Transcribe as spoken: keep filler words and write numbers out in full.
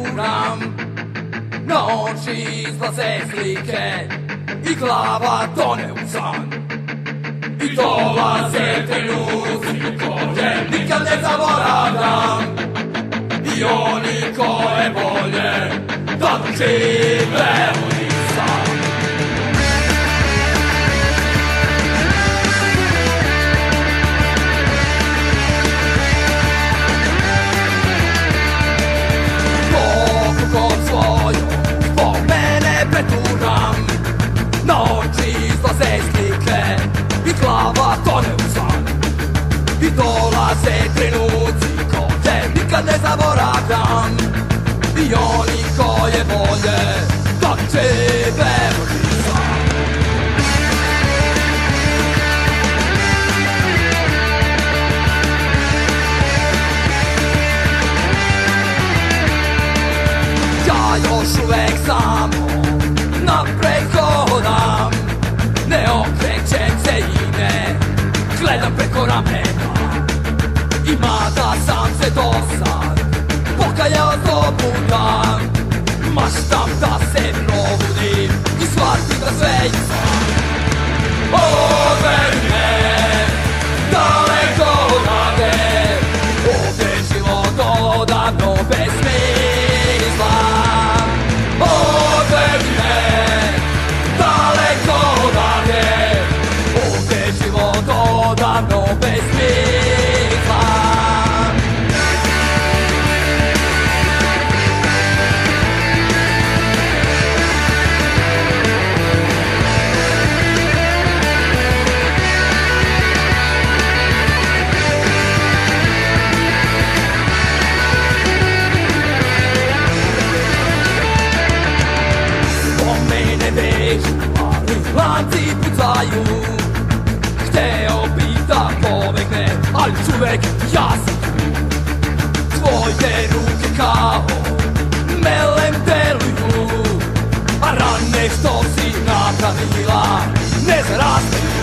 preturam. Na oči izlaze slike i glava tone u san. I dolaze trenuci koje nikad ne zaboravljam. I oni koje volje da žive u njih sam. Koliko svojom zbog mene preturam. Na oči izlaze slike i glava tone u san. I dolaze trenuci koje nikad ne zaboravljam. I oni koje volje da žive u njih sam. Ja još uvek samo napred hodam. Ne okrećem se i ne gledam preko ramena. I mada sam se do sad pokajao zlobudan, maštam da se probudim i shvatim da sve je san. Odvedi me daleko odavde, ovdje život odavno bez smisla. Odvedi me daleko odavde, ovdje život odavno bez smisla. Lanci pucaju, hteo bi da pobegne, ali čuvek ja sam tu. Tvoje ruke kao melem deluju, a rane što si napravila ne zarastaju.